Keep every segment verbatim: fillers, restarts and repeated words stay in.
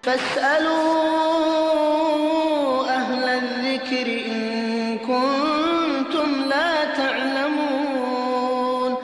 فاسألوا أهل الذكر إن كنتم لا تعلمون.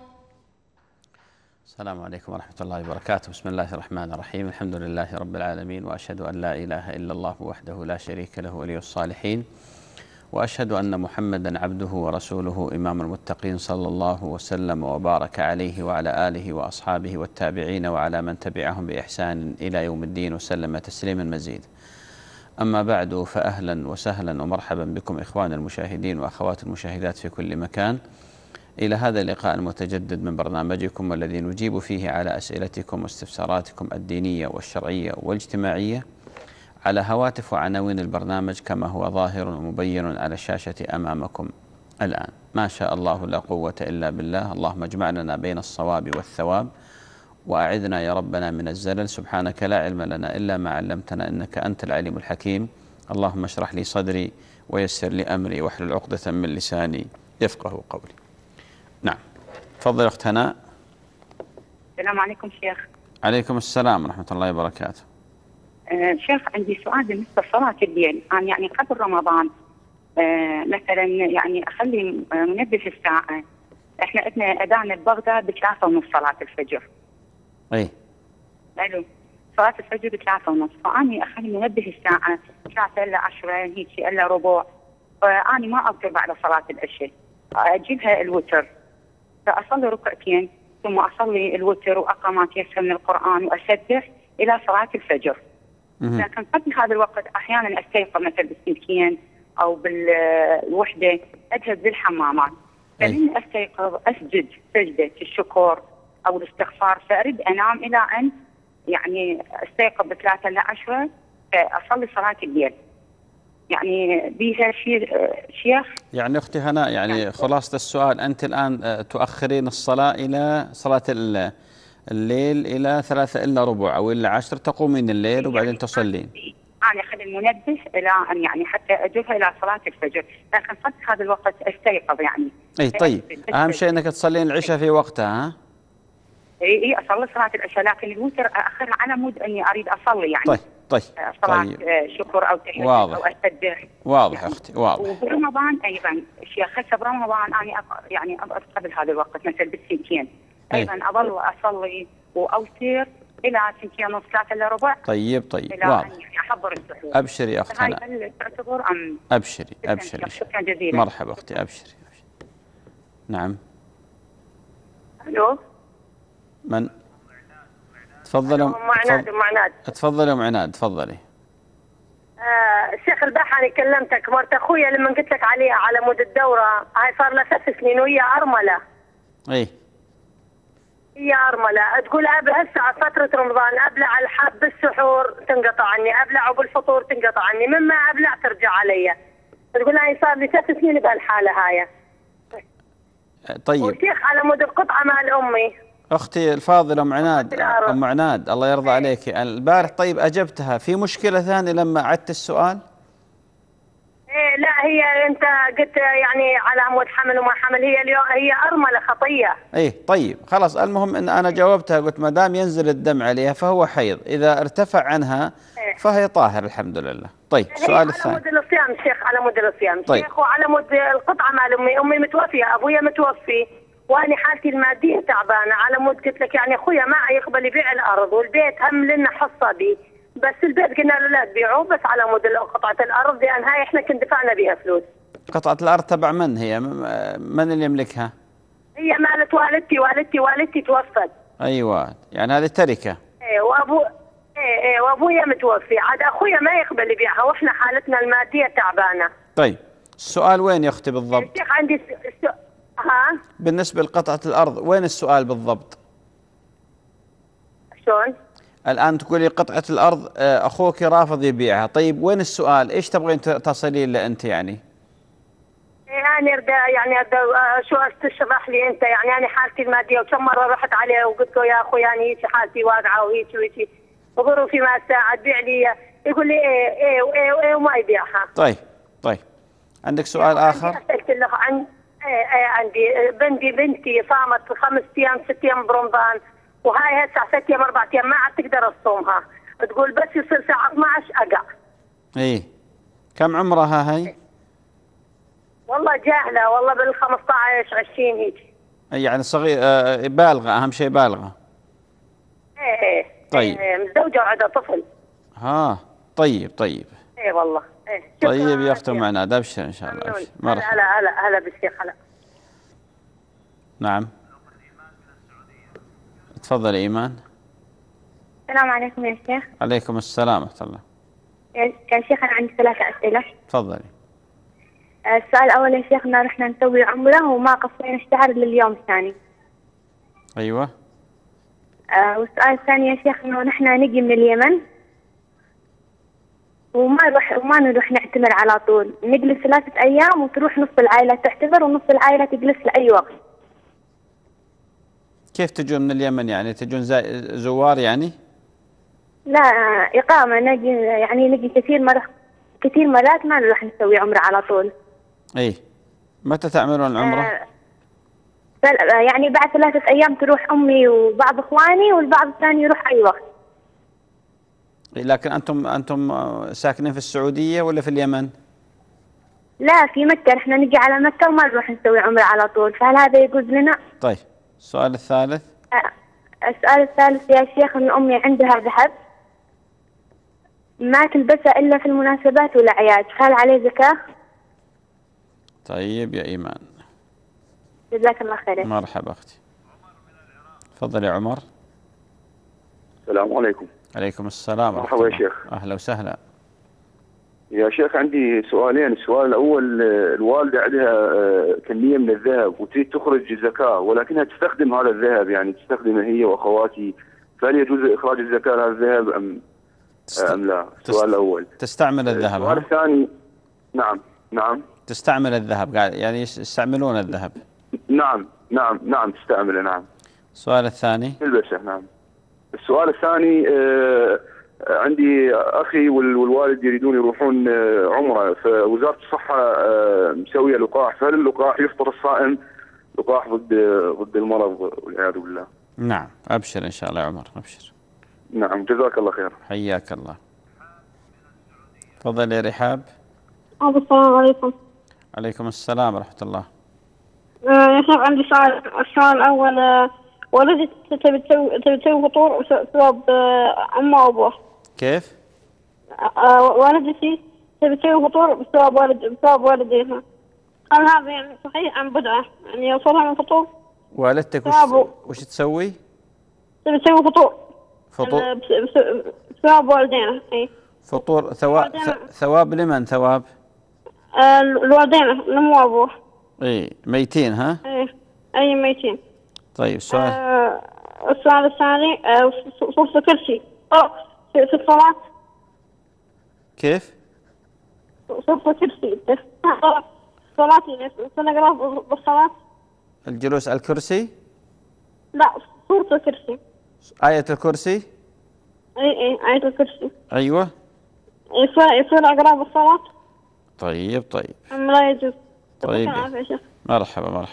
السلام عليكم ورحمة الله وبركاته. بسم الله الرحمن الرحيم. الحمد لله رب العالمين، وأشهد أن لا إله إلا الله وحده لا شريك له ولي الصالحين، وأشهد أن محمدا عبده ورسوله إمام المتقين، صلى الله وسلم وبارك عليه وعلى آله وأصحابه والتابعين وعلى من تبعهم بإحسان إلى يوم الدين، وسلم تسليما مزيد. أما بعد، فأهلا وسهلا ومرحبا بكم إخوان المشاهدين وأخوات المشاهدات في كل مكان إلى هذا اللقاء المتجدد من برنامجكم، والذي نجيب فيه على أسئلتكم واستفساراتكم الدينية والشرعية والاجتماعية على هواتف وعناوين البرنامج كما هو ظاهر ومبين على الشاشة أمامكم الآن. ما شاء الله لا قوة إلا بالله. اللهم اجمعنا بين الصواب والثواب، وأعذنا يا ربنا من الزلل. سبحانك لا علم لنا إلا ما علمتنا، إنك أنت العليم الحكيم. اللهم اشرح لي صدري ويسر لي أمري واحلل عقدة من لساني يفقه قولي. نعم، تفضل أخت هناء. السلام عليكم شيخ. عليكم السلام ورحمة الله وبركاته. آه شيخ، عندي سؤال بالنسبة لصلاة الليل. أنا يعني قبل رمضان آه مثلا يعني أخلي آه منبه الساعة. إحنا عندنا أذان ببغداد بثلاثة ونص صلاة الفجر. أي. ألو. صلاة الفجر بثلاثة ونص، فأني أخلي منبه الساعة ثلاثة إلا عشرة هيك إلا ربع. فأني ما أقدر بعد صلاة العشاء أجيبها الوتر، فأصلي ركعتين ثم أصلي الوتر وأقرأ ما تيسر من القرآن وأسبح إلى صلاة الفجر. لكن قبل هذا الوقت أحيانا أستيقظ مثل بالسلكين أو بالوحدة أذهب للحمامات، فمن أستيقظ أسجد سجدة الشكر أو الاستغفار، فأريد أنام إلى أن يعني أستيقظ بثلاثة إلى عشرة فأصلي صلاة الليل. يعني بها شيء شيخ؟ يعني أختي هناء، يعني, يعني خلاصة السؤال، أنت الآن تؤخرين الصلاة إلى صلاة الليل إلى ثلاثة إلا ربع أو إلا عشر، تقومين الليل وبعدين يعني تصلين. أنا أخذ المنبه إلى أن يعني حتى أجوبها إلى صلاة الفجر، لكن قبل هذا الوقت أستيقظ يعني. أي طيب، أهم شيء أنك تصلين العشاء في وقتها. ها؟ إي إي أصلي صلاة العشاء، لكن الوتر أأخرها على مود أني أريد أصلي يعني. طيب طيب صلاة طيب. شكر أو تحية واضح. أو أسبح. واضح أختي، واضح. وبرمضان أيضا شيخ، هسه برمضان أنا يعني أقعد قبل هذا الوقت مثل بالسنتين أيضا أظل أصلي وأوتر إلى سنتين ونص ثلاثة إلا ربع. طيب طيب إلى واضح. أن يعني أحضر السحور. أبشري يا أخت هناء. هل تعتبر أم؟ أبشري أبشري. شكرا جزيلا. مرحبا أختي، أبشري. نعم. ألو. من؟ تفضلوا. معناد معناد. تفضلوا معناد، تفضلي. آه شيخ، البارحة أنا كلمتك مرت أخويا لما قلت لك عليها على مود الدورة، هاي صار لها ثلاث سنين وهي أرملة. إيه. هي أرملة، تقول أبلع هسه فترة رمضان أبلع الحب بالسحور تنقطع عني، أبلع وبالفطور تنقطع عني، مما أبلع ترجع علي. تقول هاي صار لي ثلاث سنين بهالحالة هاي. طيب. والشيخ على مود القطعة مال أمي. أختي الفاضلة أم عناد، أم عناد الله يرضى عليك، البارح طيب أجبتها، في مشكلة ثانية لما عدت السؤال؟ إيه لا، هي أنت قلت يعني على مود حمل وما حمل، هي اليوم هي أرملة خطية. إيه طيب خلاص، المهم أن أنا جاوبتها، قلت ما دام ينزل الدم عليها فهو حيض، إذا ارتفع عنها إيه؟ فهي طاهر الحمد لله. طيب السؤال الثاني. على مود الصيام شيخ، على مود الصيام طيب. شيخ، وعلى مود القطعة مال أمي، أمي متوفية، أبويا متوفي، وأنا حالتي المادية تعبانة، على مود قلت لك يعني أخويا ما يقبل يبيع الأرض، والبيت هم لنا حصة به، بس البيت قلنا له لا تبيعوه، بس على مود قطعة الأرض لأن هاي إحنا كنا دفعنا بها فلوس. قطعة الأرض تبع من هي؟ من اللي يملكها؟ هي مالت والدتي، والدتي والدتي توفت. أيوة، يعني هذه تركة. إيه وأبو إيه إيه وأبويا متوفي، عاد أخويا ما يقبل يبيعها، وإحنا حالتنا المادية تعبانة. طيب السؤال وين يا أختي بالضبط؟ الشيخ عندي س... س... ها؟ بالنسبة لقطعة الأرض وين السؤال بالضبط؟ شلون؟ الآن تقولي قطعة الأرض أخوك رافض يبيعها، طيب وين السؤال؟ إيش تبغين تصلين له أنت يعني؟ يعني أرد يعني أرد شو تشرح لي أنت، يعني أنا حالتي المادية، وكم مرة رحت عليه وقلت له يا أخوي يعني هيك حالتي واقعة وهيك وهيك، وظروفي ما ساعد بيع لي، يقول لي إيه إيه وإيه وإيه وما يبيعها. طيب طيب عندك سؤال آخر؟ قلت له عن إيه إيه عندي بنتي بنتي صامت خمس أيام ست أيام برمضان، وهاي هسه ست أيام أربع أيام ما عاد تقدر تصومها، تقول بس يصير الساعة اثني عشر أقع. إيه كم عمرها هي؟ والله جاهلة، والله بال خمسة عشر عشرين هيك. يعني صغير آه بالغة، أهم شيء بالغة. ايه ايه طيب. إيه متزوجة وعندها طفل. ها طيب طيب. ايه والله ايه. طيب يا أخت أم عناد أبشر إن شاء الله. أبشر. مرحبا. هلا هلا هلا بالشيخ هلا. نعم تفضل إيمان. السلام عليكم يا شيخ. عليكم السلام ورحمة الله. يا شيخ أنا عندي ثلاثة أسئلة. تفضلي. السؤال الأول يا شيخنا، رحنا نسوي عمرة وما قصينا الشهر لليوم الثاني. أيوة. آه والسؤال الثاني يا شيخ إنه نحن نجي من اليمن وما نروح وما نروح نعتمر على طول، نجلس ثلاثة أيام وتروح نص العائلة تعتمر ونص العائلة تجلس لأي وقت. كيف تجون من اليمن يعني؟ تجون زوار يعني؟ لا إقامة، نجي يعني نجي كثير مرة كثير مرات ما نروح نسوي عمرة على طول. إيه متى تعملون العمرة؟ آه يعني بعد ثلاثة أيام تروح أمي وبعض إخواني والبعض الثاني يروح أي وقت. إيه لكن أنتم أنتم ساكنين في السعودية ولا في اليمن؟ لا في مكة، نحن نجي على مكة وما نروح نسوي عمرة على طول، فهل هذا يجوز لنا؟ طيب السؤال الثالث. آه السؤال الثالث يا شيخ إن أمي عندها ذهب ما تلبسها إلا في المناسبات والأعياد، هل عليه زكاة؟ طيب يا إيمان. جزاك الله خير. مرحبا أختي. تفضل يا عمر. السلام عليكم. عليكم السلام. مرحبا يا شيخ. أهلا وسهلا. يا شيخ عندي سؤالين، السؤال الأول الوالدة عندها كمية من الذهب وتريد تخرج زكاة ولكنها تستخدم هذا الذهب، يعني تستخدمه هي وأخواتي، فهل يجوز إخراج الزكاة على الذهب أم تست... أم لا؟ السؤال الأول. تستعمل الذهب. السؤال الثاني. نعم نعم. تستعمل الذهب يعني يستعملون الذهب. نعم نعم نعم تستعمله. نعم. السؤال الثاني. تلبسه. نعم. السؤال الثاني آه عندي أخي والوالد يريدون يروحون عمرة، فوزارة الصحة مسوية لقاح، فهل اللقاح يفطر الصائم لقاح ضد ضد المرض والعياذ بالله؟ نعم أبشر إن شاء الله يا عمر أبشر. نعم جزاك الله خير. حياك الله. تفضل يا رحاب. السلام عليكم. عليكم السلام ورحمة الله. يا شيخ عندي سؤال، السؤال الأول آه ولدي تبي تسوي تبي تسوي فطور ثواب أمه وأبوه. كيف؟ آه والدتي تبي تسوي فطور بثواب والد بثواب والديها، هل هذا يعني صحيح أم بدعة؟ يعني يوصلها من فطور؟ والدتك وش وش تسوي؟ تبي تسوي فطور. فطور بثواب والدينا. إي. فطور ثواب ثواب لمن ثواب؟ آه الوالدين لأمه وأبوه. إيه ميتين ها؟ إيه أي ميتين. طيب السؤال. آه السؤال الثاني آه صورة الكرسي أو في, في الصلاة. كيف؟ صورة الكرسي صلاة يعني نقرأ بالصلاة. الجلوس على الكرسي؟ لا صورة الكرسي. آية الكرسي؟ اي اي آية الكرسي. أيوة. يصير يصير أقرأ بالصلاة؟ طيب طيب. أم لا يجوز؟ طيب مرحبا مرحبا.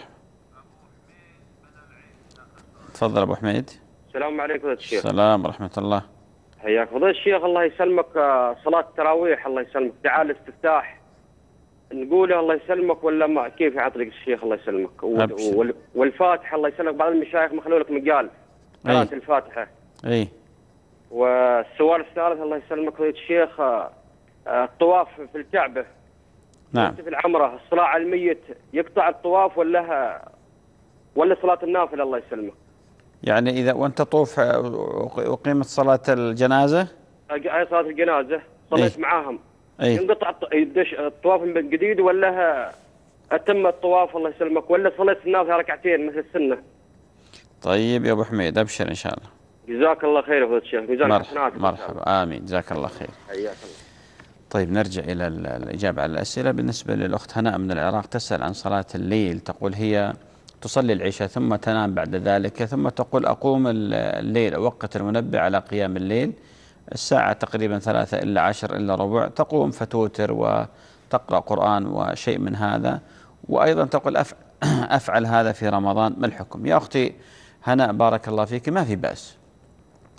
تفضل أبو حميد. السلام عليكم فضيلة الشيخ. السلام ورحمة الله. حياك فضيلة الشيخ. الله يسلمك. صلاة التراويح الله يسلمك دعاء الاستفتاح نقوله الله يسلمك ولا ما كيف يعطيك الشيخ الله يسلمك؟ وال... والفاتحة الله يسلمك، بعض المشايخ مخلوا لك مقال قراءة الفاتحة. اي. والسؤال الثالث الله يسلمك فضيلة الشيخ الطواف في الكعبة. نعم. في العمرة الصلاة على الميت يقطع الطواف ولا ولا صلاة النافلة الله يسلمك؟ يعني إذا وأنت طوف وقيمة صلاة الجنازة؟ أي صلاة الجنازة صليت أي. معاهم. أي. ينقطع يدش الطواف من جديد ولا أتم الطواف الله يسلمك ولا صليت النافلة ركعتين مثل السنة؟ طيب يا أبو حميد أبشر إن شاء الله. جزاك الله خير يا فضيلة الشيخ. جزاك مرحبا مرحبا آمين جزاك الله خير. حياك الله. طيب نرجع إلى الإجابة على الأسئلة. بالنسبة للأخت هناء من العراق تسأل عن صلاة الليل، تقول هي تصلي العشاء ثم تنام بعد ذلك ثم تقول أقوم الليل أوقت المنبه على قيام الليل الساعة تقريبا ثلاثة إلا عشر إلا ربع، تقوم فتوتر وتقرأ قرآن وشيء من هذا، وأيضا تقول أفعل هذا في رمضان، ما الحكم؟ يا أختي هناء بارك الله فيك ما في بأس،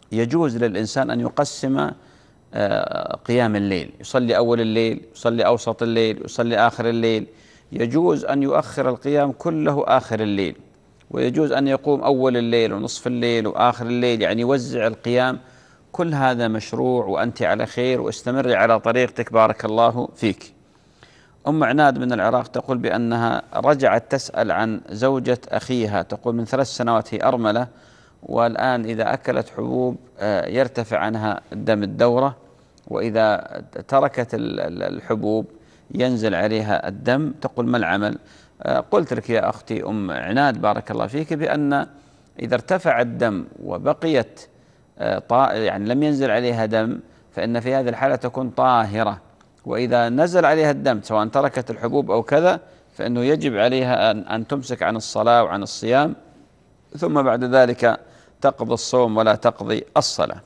يجوز للإنسان أن يقسم قيام الليل، يصلي أول الليل، يصلي أوسط الليل، يصلي آخر الليل. يجوز أن يؤخر القيام كله آخر الليل، ويجوز أن يقوم أول الليل ونصف الليل وآخر الليل، يعني يوزع القيام. كل هذا مشروع وأنت على خير، واستمري على طريقتك بارك الله فيك. أم عناد من العراق تقول بأنها رجعت تسأل عن زوجة أخيها، تقول من ثلاث سنوات هي أرملة، والآن إذا أكلت حبوب يرتفع عنها دم الدورة، وإذا تركت الحبوب ينزل عليها الدم. تقول ما العمل؟ قلت لك يا أختي أم عناد بارك الله فيك بأن إذا ارتفع الدم وبقيت يعني لم ينزل عليها دم، فإن في هذه الحالة تكون طاهرة. وإذا نزل عليها الدم سواء تركت الحبوب أو كذا، فإنه يجب عليها أن, أن تمسك عن الصلاة وعن الصيام، ثم بعد ذلك تقضي الصوم ولا تقضي الصلاة.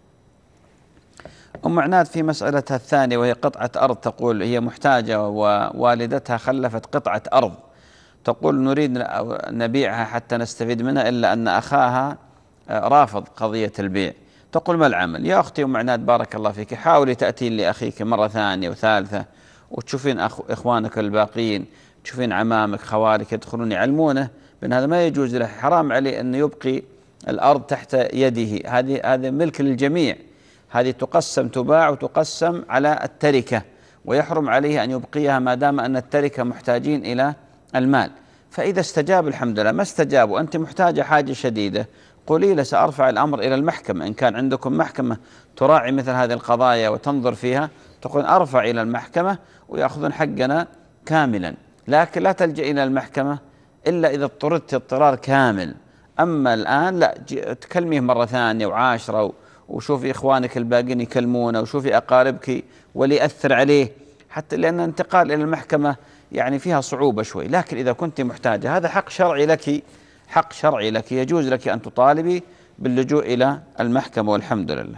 أم عناد في مسألتها الثانية وهي قطعة أرض، تقول هي محتاجة ووالدتها خلفت قطعة أرض، تقول نريد نبيعها حتى نستفيد منها، إلا أن أخاها رافض قضية البيع. تقول ما العمل؟ يا أختي أم عناد بارك الله فيك، حاولي تأتين لأخيك مرة ثانية وثالثة، وتشوفين أخ إخوانك الباقين، تشوفين عمامك خوالك يدخلون يعلمونه بأن هذا ما يجوز له، حرام عليه أن يبقي الأرض تحت يده، هذه هذا ملك للجميع، هذه تقسم تباع وتقسم على التركة، ويحرم عليه أن يبقيها ما دام أن التركة محتاجين إلى المال. فإذا استجاب الحمد لله، ما استجاب وأنت محتاجة حاجة شديدة، قولي له سأرفع الأمر إلى المحكمة. إن كان عندكم محكمة تراعي مثل هذه القضايا وتنظر فيها، تقول أرفع إلى المحكمة ويأخذون حقنا كاملا، لكن لا تلجأ إلى المحكمة إلا إذا اضطررت اضطرار كامل. أما الآن لا، تكلميه مرة ثانية وعاشرة، وشوفي إخوانك الباقين يكلمونه، وشوفي أقاربك ولي أثر عليه، حتى لأن الانتقال إلى المحكمة يعني فيها صعوبة شوي. لكن إذا كنت محتاجة، هذا حق شرعي لك، حق شرعي لك، يجوز لك أن تطالبي باللجوء إلى المحكمة والحمد لله.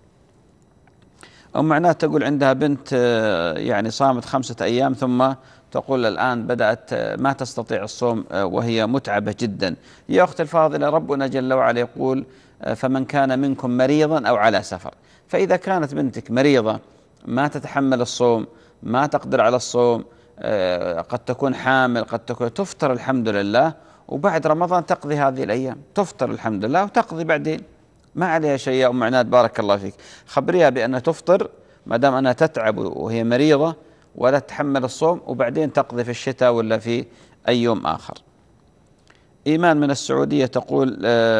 أم عناد تقول عندها بنت يعني صامت خمسة أيام، ثم تقول الآن بدأت ما تستطيع الصوم وهي متعبة جدا. يا أخت الفاضلة، ربنا جل وعلا يقول فمن كان منكم مريضا أو على سفر. فإذا كانت بنتك مريضة ما تتحمل الصوم، ما تقدر على الصوم، قد تكون حامل، قد تكون تفطر الحمد لله، وبعد رمضان تقضي هذه الأيام، تفطر الحمد لله وتقضي بعدين، ما عليها شيء. يا أم عناد بارك الله فيك، خبريها بأنها تفطر ما دام أنها تتعب وهي مريضة ولا تتحمل الصوم، وبعدين تقضي في الشتاء ولا في أي يوم آخر. إيمان من السعودية تقول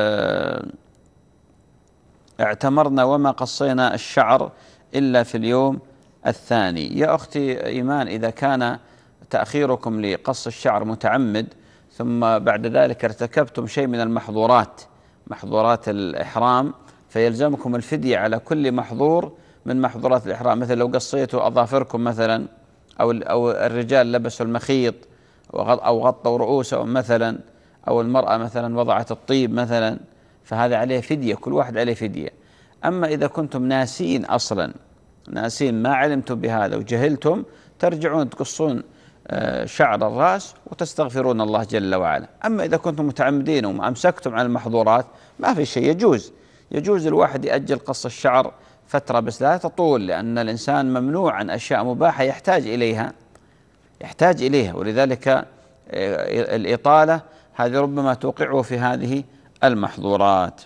اعتمرنا وما قصينا الشعر إلا في اليوم الثاني. يا أختي إيمان، إذا كان تأخيركم لقص الشعر متعمد، ثم بعد ذلك ارتكبتم شيء من المحظورات، محظورات الإحرام، فيلزمكم الفدية على كل محظور من محظورات الإحرام. مثل لو قصيتوا أظافركم مثلا، أو أو الرجال لبسوا المخيط أو غطوا رؤوسهم مثلا، أو المرأة مثلا وضعت الطيب مثلا، فهذا عليه فدية، كل واحد عليه فدية. أما إذا كنتم ناسين أصلا، ناسين ما علمتم بهذا وجهلتم، ترجعون تقصون شعر الرأس وتستغفرون الله جل وعلا. أما إذا كنتم متعمدين وأمسكتم عن المحظورات ما في شيء، يجوز يجوز الواحد يأجل قص الشعر فترة، بس لا تطول، لأن الإنسان ممنوع عن أشياء مباحة يحتاج إليها يحتاج إليها ولذلك الإطالة هذه ربما توقعه في هذه المحظورات.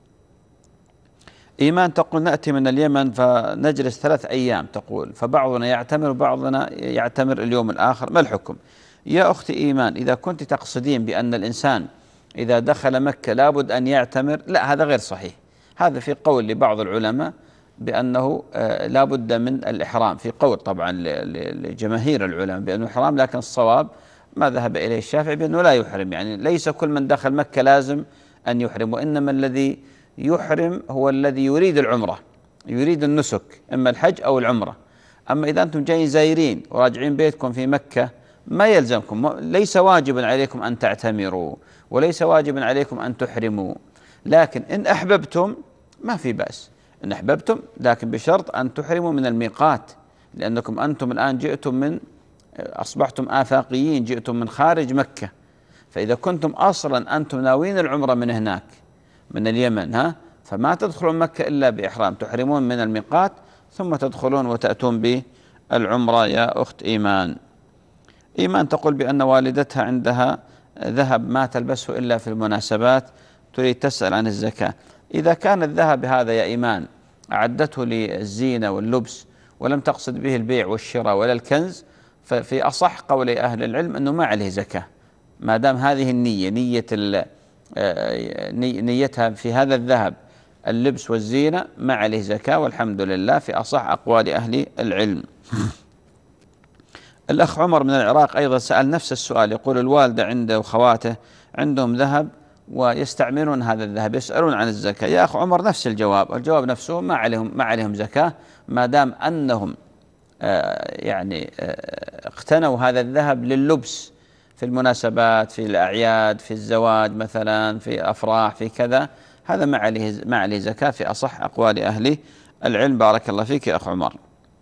إيمان تقول نأتي من اليمن فنجلس ثلاث أيام، تقول فبعضنا يعتمر وبعضنا يعتمر اليوم الآخر، ما الحكم؟ يا أختي إيمان، إذا كنت تقصدين بأن الإنسان إذا دخل مكة لابد أن يعتمر، لا، هذا غير صحيح. هذا في قول لبعض العلماء بأنه لابد من الإحرام، في قول طبعا لجماهير العلماء بأنه إحرام، لكن الصواب ما ذهب إليه الشافعي بأنه لا يحرم، يعني ليس كل من دخل مكة لازم أن يحرم، وإنما الذي يحرم هو الذي يريد العمرة، يريد النسك، إما الحج أو العمرة. أما إذا أنتم جايين زائرين وراجعين بيتكم في مكة ما يلزمكم، ليس واجبا عليكم أن تعتمروا وليس واجبا عليكم أن تحرموا، لكن إن أحببتم ما في بأس، إن أحببتم، لكن بشرط أن تحرموا من الميقات، لأنكم أنتم الآن جئتم من أصبحتم آفاقيين، جئتم من خارج مكة. فإذا كنتم أصلا أنتم ناوين العمرة من هناك من اليمن ها فما تدخلون مكة إلا بإحرام، تحرمون من الميقات ثم تدخلون وتأتون بالعمرة. يا أخت إيمان، إيمان تقول بأن والدتها عندها ذهب ما تلبسه إلا في المناسبات، تريد تسأل عن الزكاة. إذا كان الذهب هذا يا إيمان أعدته للزينة واللبس ولم تقصد به البيع والشراء ولا الكنز، ففي أصح قولي أهل العلم أنه ما عليه زكاة، ما دام هذه النية نية نيتها في هذا الذهب اللبس والزينة ما عليه زكاة، والحمد لله في أصح أقوال أهل العلم. الأخ عمر من العراق أيضا سأل نفس السؤال، يقول الوالدة عنده وخواته عندهم ذهب ويستعملون هذا الذهب، يسألون عن الزكاة. يا أخ عمر نفس الجواب، الجواب نفسه ما عليهم ما عليهم زكاة، ما دام أنهم آه يعني آه اقتنوا هذا الذهب لللبس في المناسبات، في الأعياد، في الزواج مثلا، في أفراح، في كذا، هذا ما عليه ما عليه زكاة في أصح أقوال أهل العلم. بارك الله فيك يا أخ عمر.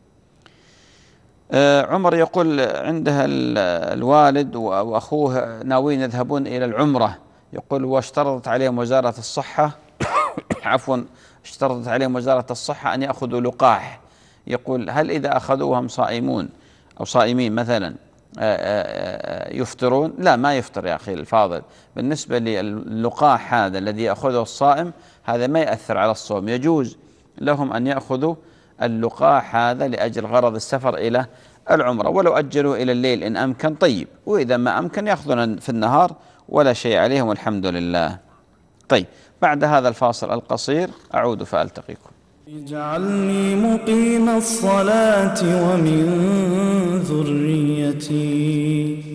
آه عمر يقول عندها الوالد وأخوه ناويين يذهبون إلى العمرة، يقول واشترطت عليهم وزارة الصحة عفوا اشترطت عليهم وزارة الصحة أن يأخذوا لقاح، يقول هل إذا أخذوهم صائمون أو صائمين مثلا يفطرون؟ لا، ما يفطر يا أخي الفاضل. بالنسبة للقاح هذا الذي يأخذه الصائم هذا ما يأثر على الصوم، يجوز لهم أن يأخذوا اللقاح هذا لأجل غرض السفر إلى العمرة، ولو أجلوا إلى الليل إن أمكن طيب، وإذا ما أمكن يأخذون في النهار ولا شيء عليهم والحمد لله. طيب بعد هذا الفاصل القصير أعود فألتقيكم. اجعلني مقيم الصلاة ومن ذريتي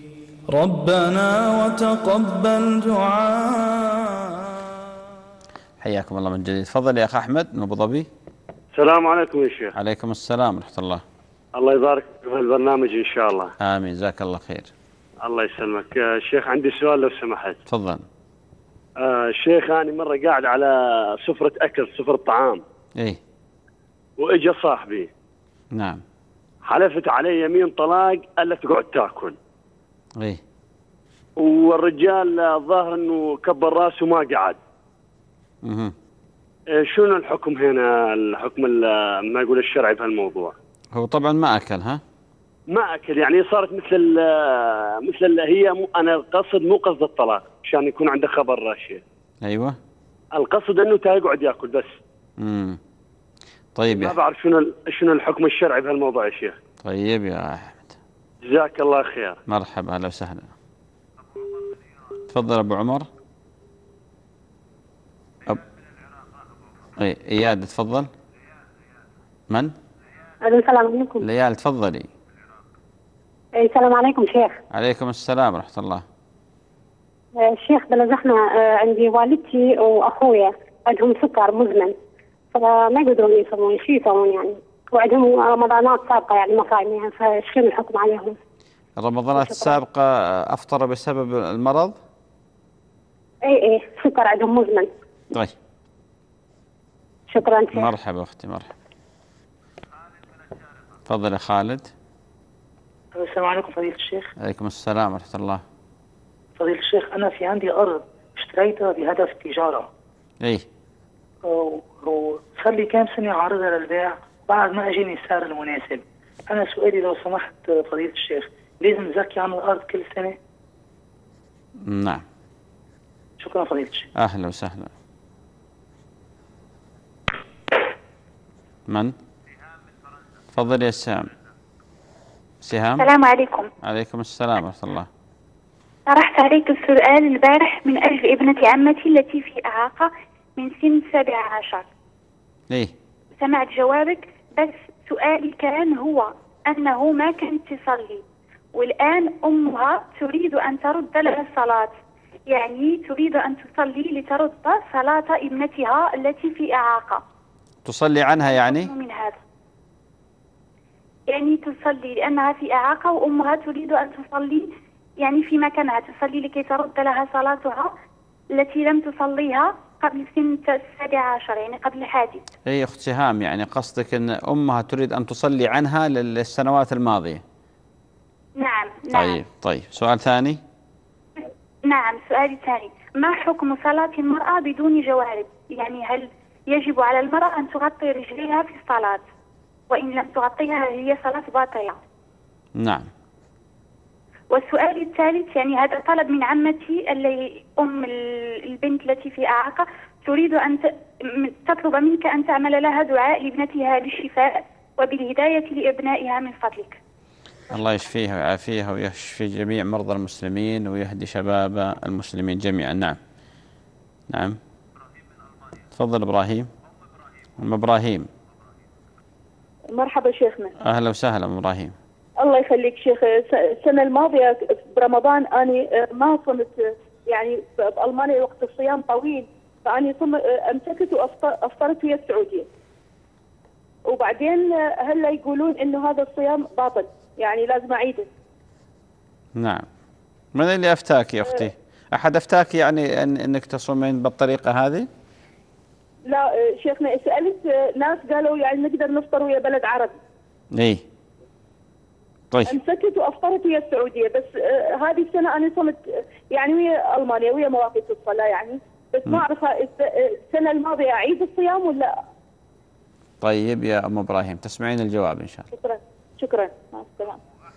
ربنا وتقبل دعاء. حياكم الله من جديد. تفضل يا أخ أحمد من أبو ظبي. السلام عليكم يا شيخ. عليكم السلام ورحمة الله. الله يبارك في البرنامج إن شاء الله. آمين، جزاك الله خير. الله يسلمك. شيخ عندي سؤال لو سمحت. تفضل. آه شيخ أنا مرة قاعد على سفرة أكل، سفرة طعام. إيه. وإجا صاحبي. نعم. حلفت علي يمين طلاق ألا تقعد تاكل. إيه. والرجال الظاهر إنه كبر راسه وما قعد. اها. شنو الحكم هنا، الحكم ما يقول الشرعي في هالموضوع؟ هو طبعا ما أكل. ها؟ ما أكل، يعني صارت مثل ال مثل ال هي مو أنا القصد مو قصد الطلاق عشان يكون عنده خبر راشد. أيوة. القصد إنه تا يقعد يأكل بس. امم. طيب يا ما بعرف شنو شنو الحكم الشرعي بهالموضوع يا شيخ. طيب يا أحمد. جزاك الله خير. مرحبا، أهلا وسهلا. تفضل أبو عمر. أب... اي اياد تفضل. من؟ السلام عليكم. ليال تفضلي. السلام عليكم شيخ. عليكم السلام ورحمة الله. الشيخ بلا زحمة، عندي والدتي وأخويا عندهم سكر مزمن، فما يقدرون يصومون، شو يسوون يعني؟ وعندهم رمضانات سابقة يعني مصايمها، فشنو الحكم عليهم؟ الرمضانات السابقة أفطر بسبب المرض؟ اي اي سكر عندهم مزمن. طيب. شكرا شيخ. مرحبا أختي مرحبا. تفضل يا خالد. السلام عليكم فضيلة الشيخ. عليكم السلام ورحمة الله. فضيلة الشيخ أنا في عندي أرض اشتريتها بهدف التجارة. إيه. وصار لي كام سنة عارضها للبيع بعد ما أجيني السعر المناسب. أنا سؤالي لو سمحت فضيلة الشيخ، لازم زكي عن الأرض كل سنة؟ نعم. شكرا فضيلة الشيخ. أهلا وسهلا. من؟ تفضل يا سام. سهام. السلام عليكم. عليكم السلام ورحمة الله. طرحت عليك السؤال البارح من أجل ابنة عمتي التي في إعاقة من سن سبع عشر. ليه؟ سمعت جوابك، بس سؤالي كان هو أنه ما كانت تصلي، والآن أمها تريد أن ترد لها الصلاة، يعني تريد أن تصلي لترد صلاة ابنتها التي في إعاقة. تصلي عنها يعني؟ من هذا يعني تصلي لأنها في إعاقة وأمها تريد أن تصلي يعني في مكانها، تصلي لكي ترد لها صلاتها التي لم تصليها قبل سن السابع عشر، يعني قبل الحادث. اي اخت سهام، يعني قصدك ان امها تريد ان تصلي عنها للسنوات الماضية. نعم نعم. طيب طيب، سؤال ثاني. نعم، سؤالي الثاني، ما حكم صلاة المرأة بدون جوارب؟ يعني هل يجب على المرأة أن تغطي رجليها في الصلاة، وإن لم تغطيها هي صلاة باطلة؟ نعم. والسؤال الثالث، يعني هذا طلب من عمتي اللي أم البنت التي في إعاقة، تريد أن تطلب منك أن تعمل لها دعاء لابنتها بالشفاء وبالهداية لأبنائها من فضلك. الله يشفيها ويعافيها ويشفي جميع مرضى المسلمين ويهدي شباب المسلمين جميعا. نعم نعم. تفضل إبراهيم. أم إبراهيم. مرحبا شيخنا. أهلا وسهلا إبراهيم. الله يخليك شيخ. السنة الماضية برمضان أنا ما صمت، يعني بألمانيا وقت الصيام طويل، فأني أمسكت وأفطرت ويا السعودية، وبعدين هلا يقولون إنه هذا الصيام باطل، يعني لازم أعيده. نعم. من اللي أفتاك يا أختي؟ أحد أفتاك يعني أن أنك تصومين بالطريقة هذه؟ لا شيخنا، سألت ناس قالوا يعني نقدر نفطر ويا بلد عربي. إيه. طيب. أمسكت وأفطرت ويا السعودية، بس آه هذه السنة أنا صمت يعني ويا ألمانيا ويا مواقيت الصلاة يعني، بس ما أعرف السنة الماضية أعيد الصيام ولا. طيب يا أم إبراهيم تسمعين الجواب إن شاء الله. شكرا شكرا مع السلامة.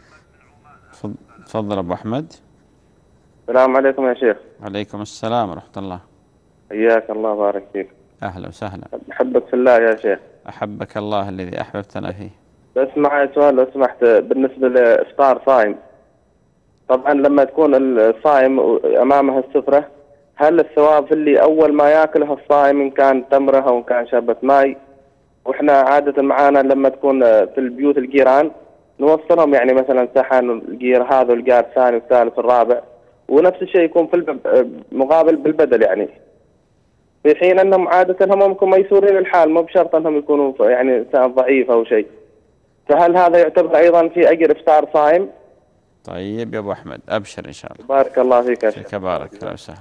تفضل أبو أحمد. السلام عليكم يا شيخ. عليكم السلام ورحمة الله. حياك الله بارك فيك. أهلا وسهلا. أحبك في الله يا شيخ. أحبك الله الذي أحببتنا فيه. بس معي سؤال لو سمحت بالنسبة لإفطار صائم. طبعا لما تكون الصائم أمامه السفرة، هل الثواب في اللي أول ما يأكلها الصائم إن كان تمرة أو إن كان شربة ماء؟ وإحنا عادة معانا لما تكون في البيوت الجيران نوصلهم يعني مثلا صحن الجير هذا والجار الثاني والثالث والرابع، ونفس الشيء يكون في المقابل بالبدل، يعني في حين أنهم عادة هم ممكن ميسورين الحال، مو بشرط أنهم يكونوا يعني إنسان ضعيف أو شيء. فهل هذا يعتبر أيضا في أجر إفطار صائم؟ طيب يا أبو أحمد أبشر إن شاء الله. بارك الله فيك يا شيخ. بارك الله وسهلا.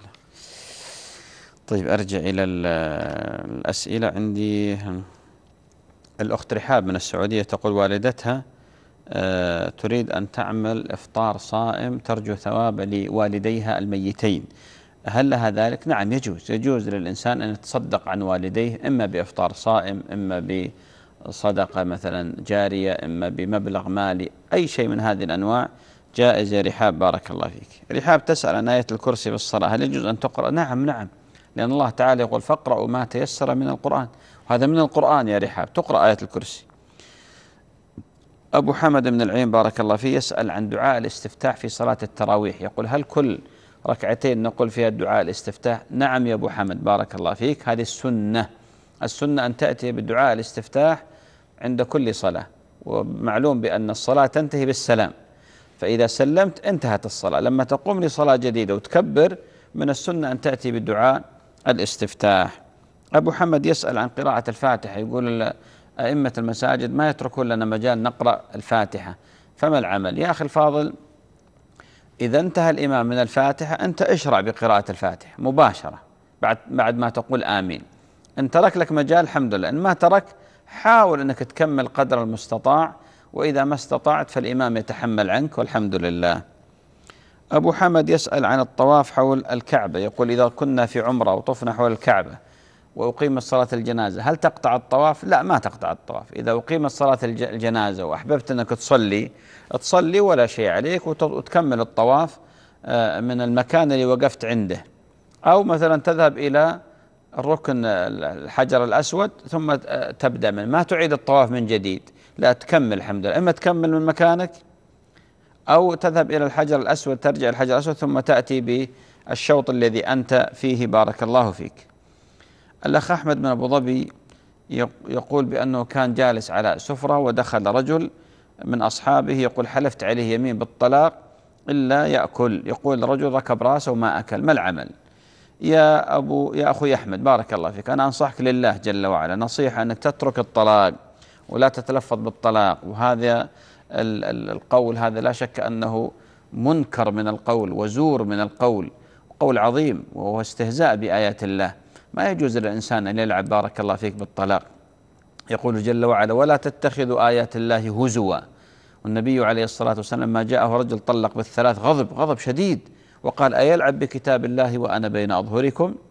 طيب أرجع إلى الأسئلة. عندي الأخت رحاب من السعودية تقول والدتها آه تريد أن تعمل إفطار صائم ترجو ثواب لوالديها الميتين، هل لها ذلك؟ نعم يجوز، يجوز للإنسان أن يتصدق عن والديه إما بإفطار صائم، إما بصدقة مثلا جارية، إما بمبلغ مالي، أي شيء من هذه الأنواع جائز يا رحاب. بارك الله فيك. رحاب تسأل عن آية الكرسي في الصلاة، هل يجوز أن تقرأ؟ نعم نعم، لأن الله تعالى يقول فاقرأوا ما تيسر من القرآن، وهذا من القرآن يا رحاب، تقرأ آية الكرسي. أبو حمد من العين بارك الله فيه يسأل عن دعاء الاستفتاح في صلاة التراويح، يقول هل كل ركعتين نقول فيها الدعاء الاستفتاح؟ نعم يا أبو حمد بارك الله فيك، هذه السنة. السنة أن تأتي بالدعاء الاستفتاح عند كل صلاة، ومعلوم بأن الصلاة تنتهي بالسلام، فإذا سلمت انتهت الصلاة. لما تقوم لصلاة جديدة وتكبر من السنة أن تأتي بالدعاء الاستفتاح. أبو حمد يسأل عن قراءة الفاتحة، يقول أئمة المساجد ما يتركون لنا مجال نقرأ الفاتحة، فما العمل؟ يا أخي الفاضل، إذا انتهى الإمام من الفاتحة أنت اشرع بقراءة الفاتحة مباشرة بعد بعد ما تقول آمين. إن ترك لك مجال الحمد لله، إن ما ترك حاول أنك تكمل قدر المستطاع، وإذا ما استطعت فالإمام يتحمل عنك والحمد لله. أبو حمد يسأل عن الطواف حول الكعبة، يقول إذا كنا في عمرة وطفنا حول الكعبة وأقيمت صلاة الجنازة هل تقطع الطواف؟ لا ما تقطع الطواف. إذا أقيمت صلاة الجنازة وأحببت أنك تصلي تصلي ولا شيء عليك وتكمل الطواف من المكان اللي وقفت عنده، أو مثلا تذهب إلى الركن الحجر الأسود ثم تبدأ من ما تعيد الطواف من جديد، لا تكمل الحمد لله، إما تكمل من مكانك أو تذهب إلى الحجر الأسود ترجع الحجر الأسود ثم تأتي بالشوط الذي أنت فيه. بارك الله فيك. الأخ أحمد من أبو ظبي يقول بأنه كان جالس على سفرة ودخل رجل من أصحابه يقول حلفت عليه يمين بالطلاق إلا يأكل، يقول الرجل ركب راسه وما أكل، ما العمل؟ يا أبو يا أخوي أحمد بارك الله فيك، أنا أنصحك لله جل وعلا نصيحة أنك تترك الطلاق ولا تتلفظ بالطلاق، وهذا القول هذا لا شك أنه منكر من القول وزور من القول، قول عظيم وهو استهزاء بآيات الله. ما يجوز للإنسان أن يلعب بارك الله فيك بالطلاق. يقول جل وعلا ولا تتخذوا آيات الله هزوا، والنبي عليه الصلاة والسلام لما جاءه رجل طلق بالثلاث غضب غضب شديد وقال أيلعب بكتاب الله وأنا بين أظهركم؟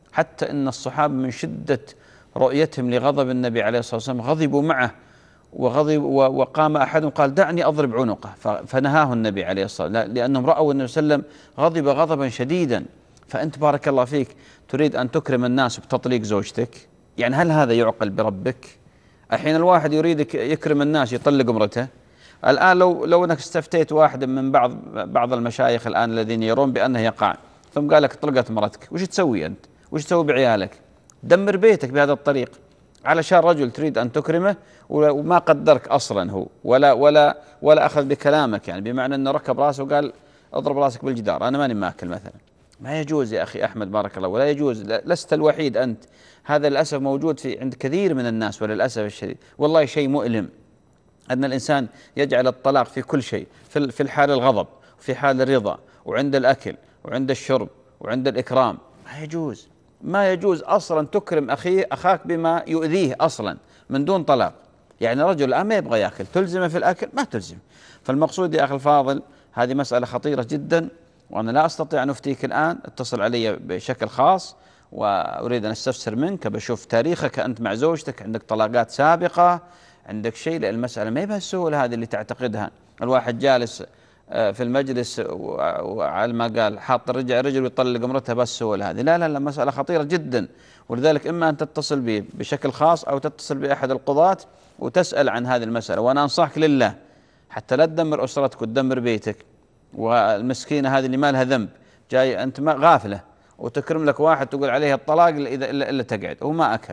حتى إن الصحابة من شدة رؤيتهم لغضب النبي عليه الصلاة والسلام غضبوا معه، وغضب وقام أحدهم قال دعني أضرب عنقه، فنهاه النبي عليه الصلاة والسلام لأنهم رأوا النبي صلى الله عليه وسلم غضب غضبا شديدا. فأنت بارك الله فيك تريد أن تكرم الناس بتطليق زوجتك؟ يعني هل هذا يعقل بربك؟ الحين الواحد يريد يكرم الناس يطلق امرته. الآن لو لو أنك استفتيت واحد من بعض بعض المشايخ الآن الذين يرون بأنه يقع، ثم قال لك طلقت مرتك، وش تسوي أنت؟ وش تسوي بعيالك؟ دمر بيتك بهذا الطريق علشان رجل تريد أن تكرمه وما قدرك أصلا هو ولا ولا ولا أخذ بكلامك، يعني بمعنى أنه ركب راسه وقال اضرب راسك بالجدار أنا ماني ماكل مثلا. ما يجوز يا أخي أحمد بارك الله، ولا يجوز، لست الوحيد أنت، هذا للأسف موجود في عند كثير من الناس وللأسف الشديد. والله شيء مؤلم أن الإنسان يجعل الطلاق في كل شيء، في في الحال الغضب وفي حال الرضا وعند الأكل وعند الشرب وعند الإكرام. ما يجوز، ما يجوز أصلا تكرم أخي أخاك بما يؤذيه أصلا من دون طلاق. يعني رجل الآن ما يبغى يأكل تلزمه في الأكل؟ ما تلزم. فالمقصود يا أخي الفاضل هذه مسألة خطيرة جدا، وأنا لا أستطيع أن أفتيك الآن، اتصل علي بشكل خاص وأريد أن أستفسر منك، بشوف تاريخك أنت مع زوجتك، عندك طلاقات سابقة، عندك شيء، لأن المسألة ما هي بهالسهولة هذه اللي تعتقدها. الواحد جالس في المجلس وعلى ما قال حاط الرجع رجل ويطلق امرته بهالسهولة هذه، لا لا لا، مسألة خطيرة جدا. ولذلك إما أن تتصل بي بشكل خاص أو تتصل بأحد القضاة وتسأل عن هذه المسألة. وأنا أنصحك لله حتى لا تدمر أسرتك وتدمر بيتك، والمسكينة هذه اللي ما لها ذنب جاي أنت ما غافلة وتكرم لك واحد تقول عليه الطلاق إذا إلا, إلا تقعد وهو ما أكل.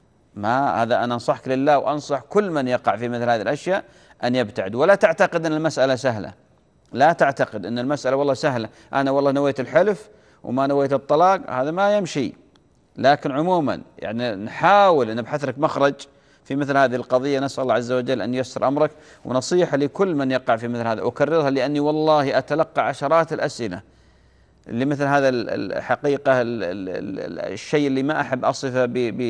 ما هذا، أنا أنصحك لله وأنصح كل من يقع في مثل هذه الأشياء أن يبتعد. ولا تعتقد أن المسألة سهلة، لا تعتقد أن المسألة والله سهلة، أنا والله نويت الحلف وما نويت الطلاق، هذا ما يمشي. لكن عموما يعني نحاول أن نبحث لك مخرج في مثل هذه القضية، نسأل الله عز وجل أن ييسر أمرك. ونصيحة لكل من يقع في مثل هذا أكررها لأني والله أتلقى عشرات الأسئلة لمثل هذا الحقيقة الشيء اللي ما أحب أصفه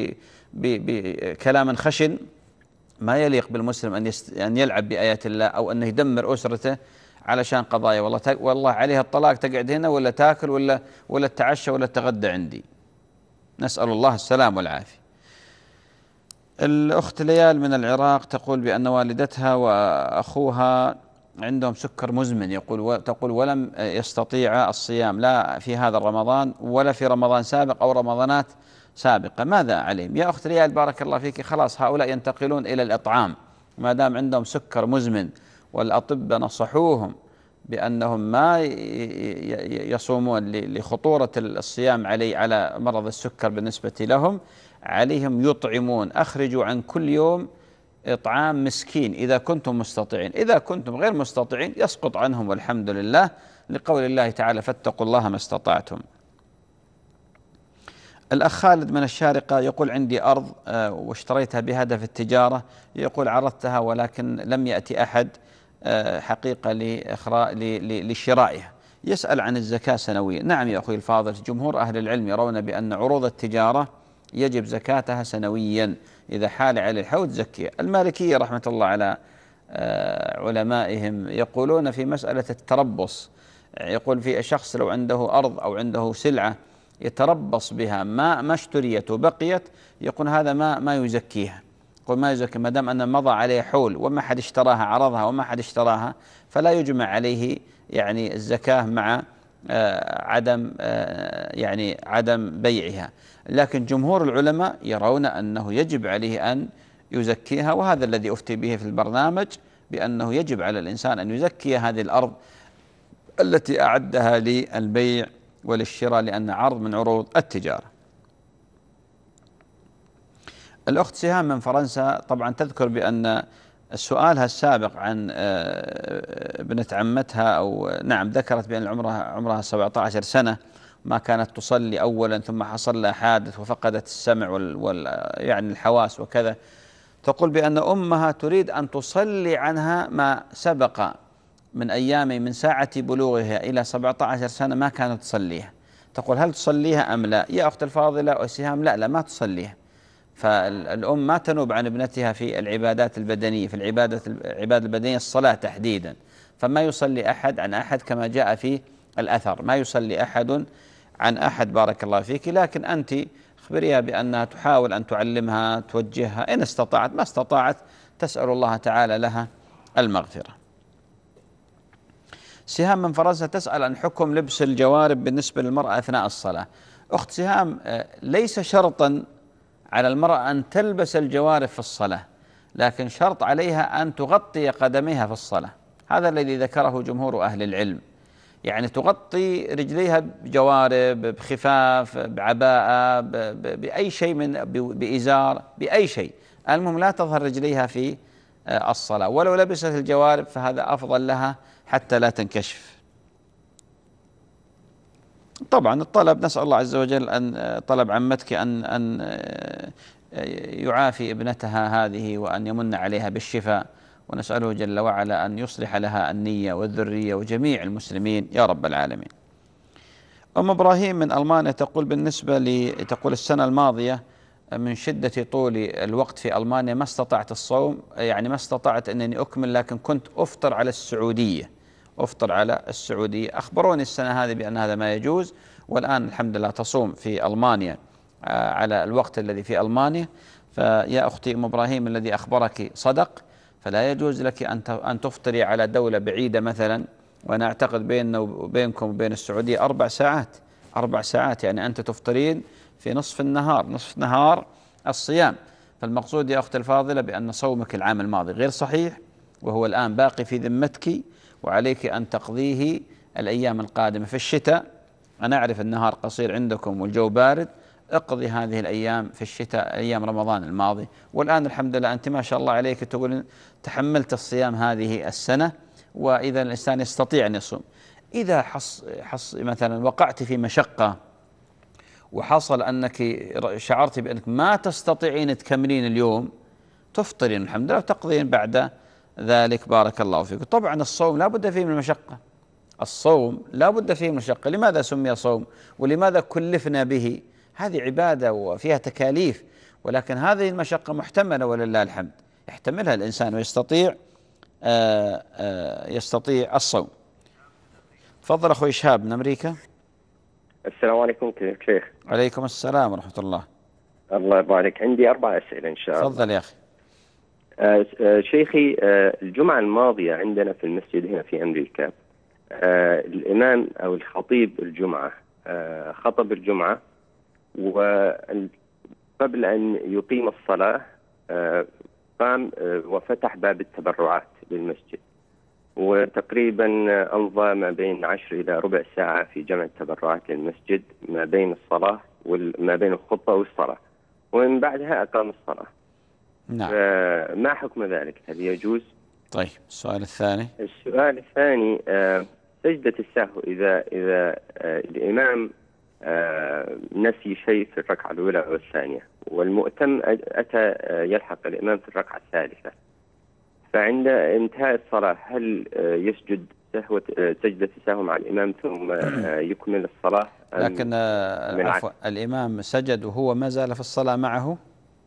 بكلام خشن ما يليق بالمسلم أن أن يلعب بآيات الله أو أنه يدمر أسرته علشان قضايا والله والله عليها الطلاق تقعد هنا ولا تاكل ولا ولا تتعشى ولا تغدى عندي. نسأل الله السلام والعافية. الأخت ليال من العراق تقول بأن والدتها وأخوها عندهم سكر مزمن، يقول تقول ولم يستطيع الصيام لا في هذا الرمضان ولا في رمضان سابق أو رمضانات سابقة، ماذا عليهم؟ يا أخت ليال بارك الله فيك، خلاص هؤلاء ينتقلون إلى الإطعام ما دام عندهم سكر مزمن، والأطباء نصحوهم بأنهم ما يصومون لخطورة الصيام علي على مرض السكر بالنسبة لهم، عليهم يطعمون. أخرجوا عن كل يوم إطعام مسكين إذا كنتم مستطيعين، إذا كنتم غير مستطيعين يسقط عنهم والحمد لله، لقول الله تعالى فاتقوا الله ما استطعتم. الأخ خالد من الشارقة يقول عندي أرض واشتريتها بهدف التجارة، يقول عرضتها ولكن لم يأتي أحد حقيقة لشرائها، يسأل عن الزكاة سنويا. نعم يا أخوي الفاضل، جمهور أهل العلم يرون بأن عروض التجارة يجب زكاتها سنويا، إذا حال على الحول زكية. المالكية رحمة الله على علمائهم يقولون في مسألة التربص، يقول في شخص لو عنده أرض أو عنده سلعة يتربص بها ما ما اشتريت وبقيت، يقول هذا ما ما يزكيها، يقول ما يزكي ما دام أن مضى عليه حول وما حد اشتراها، عرضها وما حد اشتراها، فلا يجمع عليه يعني الزكاة مع عدم يعني عدم بيعها. لكن جمهور العلماء يرون أنه يجب عليه أن يزكيها، وهذا الذي أفتي به في البرنامج، بأنه يجب على الإنسان أن يزكي هذه الأرض التي أعدها للبيع وللشراء، لأن عرض من عروض التجارة. الأخت سهام من فرنسا طبعا تذكر بأن سؤالها السابق عن ابنة عمتها أو نعم ذكرت بأن عمرها عمرها سبعة عشر سنة، ما كانت تصلي أولا ثم حصل لها حادث وفقدت السمع وال, وال يعني الحواس وكذا، تقول بأن أمها تريد أن تصلي عنها ما سبق من أيام من ساعة بلوغها إلى سبعة عشر سنة ما كانت تصليها، تقول هل تصليها أم لا؟ يا أخت الفاضلة وسهام لا لا ما تصليها. فالأم ما تنوب عن ابنتها في العبادات البدنية، في العبادة العبادة البدنية الصلاة تحديدا، فما يصلي أحد عن أحد كما جاء في الأثر، ما يصلي أحد عن أحد بارك الله فيك، لكن أنت أخبريها بأنها تحاول أن تعلمها توجهها، إن استطاعت، ما استطاعت تسأل الله تعالى لها المغفرة. سهام من فرنسا تسأل عن حكم لبس الجوارب بالنسبة للمرأة أثناء الصلاة. أخت سهام، ليس شرطا على المرأة أن تلبس الجوارب في الصلاة، لكن شرط عليها أن تغطي قدميها في الصلاة، هذا الذي ذكره جمهور أهل العلم، يعني تغطي رجليها بجوارب، بخفاف، بعباءة، بأي شيء، من بإزار، بأي شيء، المهم لا تظهر رجليها في الصلاة، ولو لبست الجوارب فهذا أفضل لها حتى لا تنكشف. طبعا الطلب نسأل الله عز وجل أن طلب عمتك أن أن يعافي ابنتها هذه وأن يمن عليها بالشفاء، ونسأله جل وعلا أن يصلح لها النية والذرية وجميع المسلمين يا رب العالمين. أم إبراهيم من ألمانيا تقول بالنسبة لي، تقول السنة الماضية من شدة طول الوقت في ألمانيا ما استطعت الصوم، يعني ما استطعت أنني أكمل، لكن كنت أفطر على السعودية، أفطر على السعودية. أخبروني السنة هذه بأن هذا ما يجوز، والآن الحمد لله تصوم في ألمانيا على الوقت الذي في ألمانيا. فيا أختي أم إبراهيم الذي أخبرك صدق، فلا يجوز لك أن تفطري على دولة بعيدة مثلا، وأنا أعتقد بيننا وبينكم وبين السعودية أربع ساعات، أربع ساعات يعني أنت تفطرين في نصف النهار، نصف نهار الصيام. فالمقصود يا أختي الفاضلة بأن صومك العام الماضي غير صحيح، وهو الآن باقي في ذمتك، وعليك أن تقضيه الأيام القادمة. في الشتاء أنا أعرف النهار قصير عندكم والجو بارد، اقضي هذه الأيام في الشتاء، أيام رمضان الماضي. والآن الحمد لله أنت ما شاء الله عليك تقول تحملت الصيام هذه السنة، وإذا الإنسان يستطيع أن يصوم. إذا حص, حص مثلا وقعت في مشقة وحصل أنك شعرت بأنك ما تستطيعين تكملين اليوم، تفطرين الحمد لله وتقضين بعد ذلك بارك الله فيك. طبعا الصوم لا بد فيه من المشقة، الصوم لا بد فيه من المشقة. لماذا سمي صوم ولماذا كلفنا به؟ هذه عبادة وفيها تكاليف، ولكن هذه المشقة محتملة ولله الحمد، يحتملها الإنسان ويستطيع آآ آآ يستطيع الصوم. تفضل أخوي شهاب من أمريكا. السلام عليكم كيف شيخ؟ عليكم السلام ورحمة الله. الله يبارك. عندي أربع أسئلة إن شاء الله. تفضل يا أخي. آه آه شيخي، آه الجمعة الماضية عندنا في المسجد هنا في أمريكا، آه الإمام أو الخطيب الجمعة آه خطب الجمعة، وقبل أن يقيم الصلاة آه قام آه وفتح باب التبرعات للمسجد، وتقريبا أمضى ما بين عشر إلى ربع ساعة في جمع التبرعات للمسجد ما بين الصلاة وما بين الخطبة والصلاة، ومن بعدها أقام الصلاة. نعم. ما حكم ذلك؟ هل يجوز؟ طيب السؤال الثاني. السؤال الثاني آه سجدة السهو، إذا إذا آه الإمام آه نسي شيء في الركعة الأولى أو الثانية، والمؤتم أتى آه يلحق الإمام في الركعة الثالثة، فعند انتهاء الصلاة هل آه يسجد سهوة آه سجدة السهو مع الإمام ثم آه يكمل الصلاة؟ لكن آه عفوا الإمام سجد وهو ما زال في الصلاة معه؟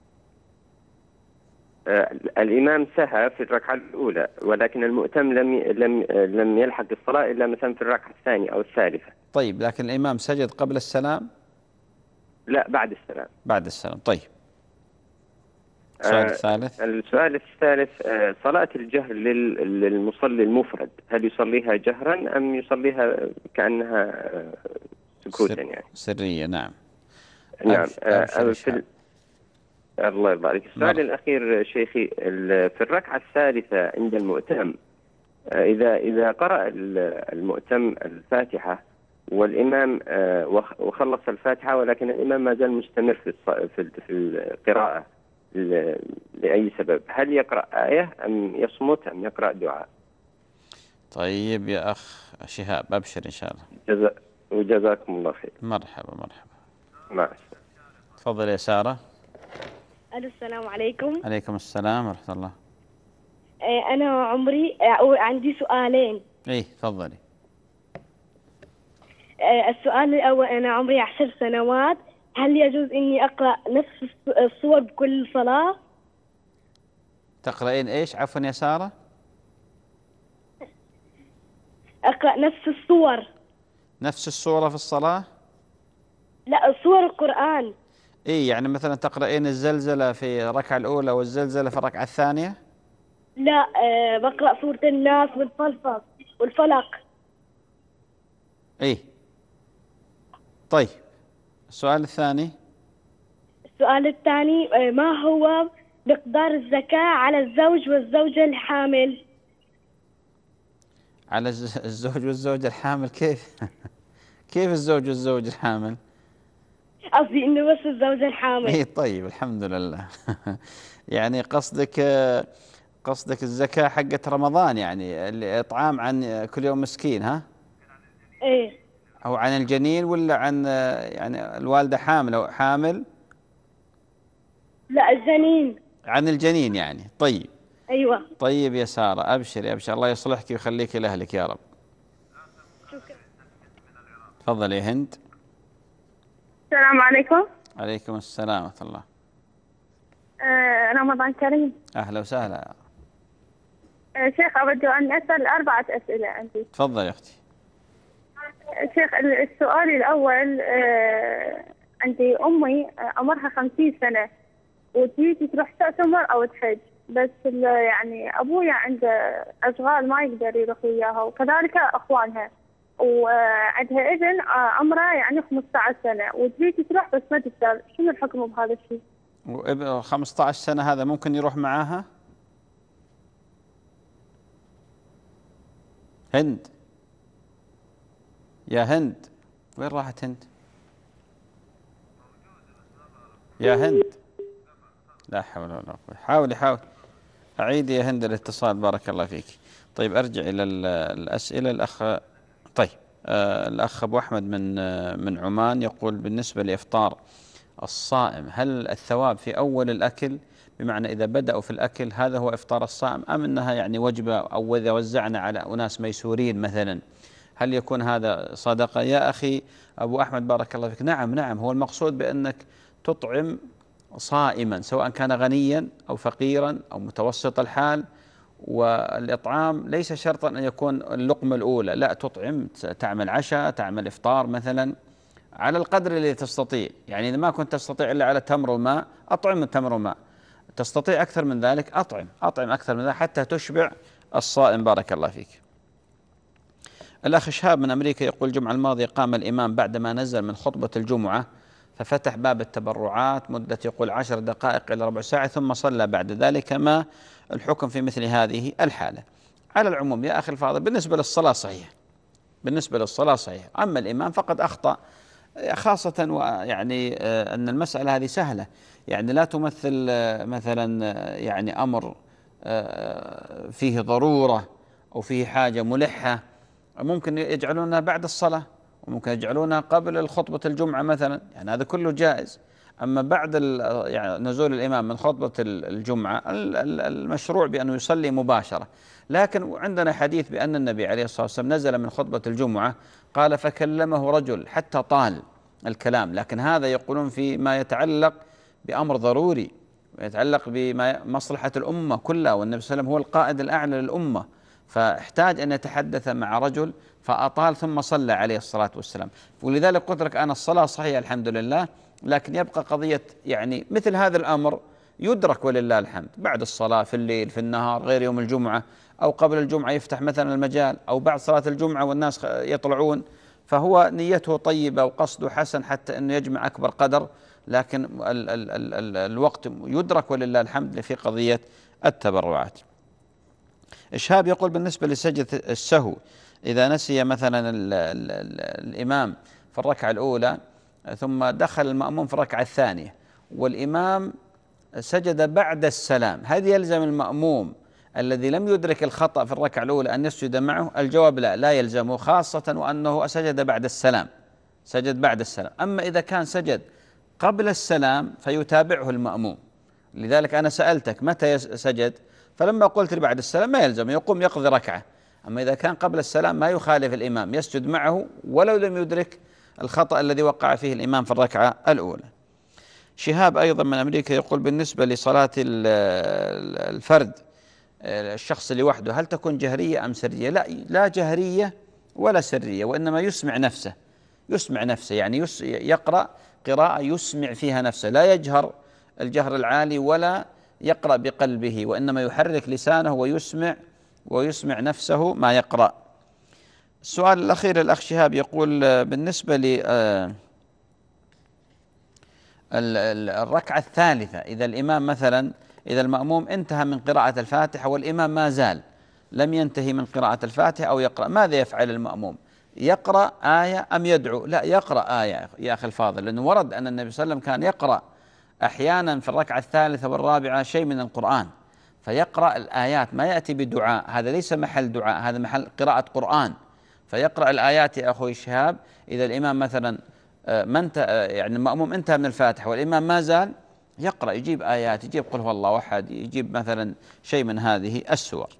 آه الإمام سهى في الركعة الأولى، ولكن المؤتم لم لم لم يلحق الصلاة إلا مثلا في الركعة الثانية أو الثالثة. طيب لكن الإمام سجد قبل السلام؟ لا بعد السلام. بعد السلام. طيب السؤال آه الثالث. السؤال الثالث آه صلاة الجهر للمصلي المفرد، هل يصليها جهرا أم يصليها كأنها آه سكوتا سر يعني؟ سرية. نعم. نعم. آه في الله يبارك. السؤال نعم. الأخير شيخي، في الركعة الثالثة عند المؤتم، آه إذا إذا قرأ المؤتم الفاتحة والإمام آه وخلص الفاتحة، ولكن الإمام ما زال مستمر في في القراءة لأي سبب، هل يقرأ آية أم يصمت أم يقرأ دعاء؟ طيب يا أخ شهاب أبشر إن شاء الله. جزا وجزاكم الله خير. مرحبا مرحبا. مع السلامة. تفضل يا سارة. ألو السلام عليكم. عليكم السلام ورحمة الله. أنا عمري أو عندي سؤالين. إيه تفضلي. السؤال الأول، أنا عمري عشر سنوات، هل يجوز إني أقرأ نفس الصور بكل صلاة؟ تقرأين إيش عفوا يا سارة؟ أقرأ نفس الصور. نفس الصورة في الصلاة؟ لا سور القرآن. إيه يعني مثلا تقرأين الزلزلة في الركعة الأولى والزلزلة في الركعة الثانية؟ لا أه بقرأ سورة الناس والفلق والفلق. إيه طيب السؤال الثاني. السؤال الثاني أه ما هو مقدار الزكاة على الزوج والزوجة الحامل؟ على الزوج والزوجة الحامل كيف؟ كيف الزوج والزوج الحامل؟ قصدي إنه بس الزوجة الحامل. إيه طيب الحمد لله. يعني قصدك قصدك الزكاة حقت رمضان، يعني الإطعام عن كل يوم مسكين، ها؟ إيه. أو عن الجنين ولا عن يعني الوالدة حامل أو حامل؟ لا الجنين. عن الجنين يعني. طيب. أيوة. طيب يا سارة أبشري أبشر، الله يصلحك ويخليك لأهلك يا رب. شكرا. تفضل يا هند. السلام عليكم. عليكم السلام ورحمة الله. آه رمضان كريم. أهلا وسهلا. آه شيخ أود أن أسأل أربعة أسئلة عندي. تفضل يا أختي. شيخ السؤال الأول، آه عندي أمي عمرها خمسين سنة وتيجي تروح تعتمر أو تحج، بس يعني أبويا عنده أشغال ما يقدر يروح وياها، وكذلك أخوانها، وعندها ابن عمره يعني خمسة عشر سنة وتريد تروح بس ما تقدر، شنو الحكم بهذا الشيء؟ وابن خمسة عشر سنة هذا ممكن يروح معاها؟ هند يا هند، وين راحت هند؟ يا هند لا حول ولا قوة. حاولي حاول أعيدي يا هند الاتصال بارك الله فيك. طيب أرجع إلى الأسئلة. الأخ طيب آه الأخ أبو أحمد من آه من عمان يقول بالنسبة لإفطار الصائم هل الثواب في أول الأكل، بمعنى إذا بدأوا في الأكل هذا هو إفطار الصائم، أم أنها يعني وجبة، أو إذا وزعنا على أناس ميسورين مثلا هل يكون هذا صدقة؟ يا أخي أبو أحمد بارك الله فيك، نعم نعم هو المقصود بأنك تطعم صائما سواء كان غنيا أو فقيرا أو متوسط الحال، والإطعام ليس شرطا أن يكون اللقمة الأولى، لا تطعم، تعمل عشاء، تعمل إفطار مثلا على القدر الذي تستطيع. يعني إذا ما كنت تستطيع إلا على تمر وماء أطعم التمر وماء، تستطيع أكثر من ذلك أطعم أطعم أكثر من ذلك حتى تشبع الصائم بارك الله فيك. الأخ شهاب من أمريكا يقول الجمعة الماضية قام الإمام بعدما نزل من خطبة الجمعة ففتح باب التبرعات مدة يقول عشر دقائق إلى ربع ساعة ثم صلى بعد ذلك، ما الحكم في مثل هذه الحالة؟ على العموم يا أخي الفاضل بالنسبة للصلاة صحيح، بالنسبة للصلاة صحيح، أما الإمام فقد أخطأ، خاصة ويعني أن المسألة هذه سهلة، يعني لا تمثل مثلا يعني أمر فيه ضرورة أو فيه حاجة ملحة، ممكن يجعلونها بعد الصلاة وممكن يجعلونها قبل الخطبة الجمعة مثلا، يعني هذا كله جائز. أما بعد يعني نزول الإمام من خطبة الجمعة المشروع بأنه يصلي مباشرة، لكن عندنا حديث بأن النبي عليه الصلاة والسلام نزل من خطبة الجمعة قال فكلمه رجل حتى طال الكلام، لكن هذا يقولون فيما يتعلق بأمر ضروري ويتعلق بمصلحة الأمة كلها، والنبي صلى الله عليه وسلم هو القائد الأعلى للأمة، فاحتاج أن يتحدث مع رجل فأطال ثم صلى عليه الصلاة والسلام. ولذلك قلت لك أنا الصلاة صحيحة الحمد لله، لكن يبقى قضية يعني مثل هذا الأمر يدرك ولله الحمد بعد الصلاة في الليل في النهار غير يوم الجمعة، أو قبل الجمعة يفتح مثلا المجال، أو بعد صلاة الجمعة والناس يطلعون، فهو نيته طيبة وقصده حسن حتى أنه يجمع أكبر قدر، لكن ال ال ال ال الوقت يدرك ولله الحمد في قضية التبرعات. الشهاب يقول بالنسبة لسجدة السهو إذا نسي مثلا ال ال ال الإمام في الركعة الأولى ثم دخل المأموم في الركعة الثانية والإمام سجد بعد السلام، هل يلزم المأموم الذي لم يدرك الخطأ في الركعة الأولى أن يسجد معه؟ الجواب لا، لا يلزمه، خاصة وأنه سجد بعد السلام، سجد بعد السلام. أما إذا كان سجد قبل السلام فيتابعه المأموم. لذلك أنا سألتك متى سجد، فلما قلت لي بعد السلام ما يلزم، يقوم يقضي ركعة. أما إذا كان قبل السلام ما يخالف الإمام، يسجد معه ولو لم يدرك الخطأ الذي وقع فيه الإمام في الركعة الأولى. شهاب أيضا من أمريكا يقول بالنسبة لصلاة الفرد الشخص لوحده هل تكون جهرية أم سرية؟ لا لا جهرية ولا سرية، وإنما يسمع نفسه، يسمع نفسه، يعني يقرأ قراءة يسمع فيها نفسه، لا يجهر الجهر العالي ولا يقرأ بقلبه، وإنما يحرك لسانه ويسمع ويسمع نفسه ما يقرأ. السؤال الأخير الأخ شهاب يقول بالنسبة ل الركعة الثالثة، إذا الإمام مثلا إذا المأموم انتهى من قراءة الفاتحة والإمام ما زال لم ينتهي من قراءة الفاتحة أو يقرأ، ماذا يفعل المأموم؟ يقرأ آية أم يدعو؟ لا، يقرأ آية يا أخي الفاضل، لأنه ورد أن النبي صلى الله عليه وسلم كان يقرأ أحيانا في الركعة الثالثة والرابعة شيء من القرآن، فيقرأ الآيات، ما يأتي بدعاء، هذا ليس محل دعاء، هذا محل قراءة قرآن، فيقرأ الآيات يا أخوي شهاب. إذا الإمام مثلا من يعني المأموم انتهى من الفاتحة والإمام ما زال، يقرأ، يجيب آيات، يجيب قل هو الله أحد، يجيب مثلا شيء من هذه السور.